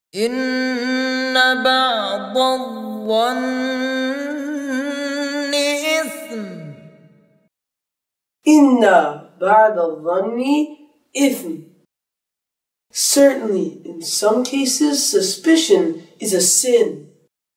إن بعض الظن إثم. إن baʿḍaẓ-ẓanni ithm. Certainly, in some cases, suspicion is a sin.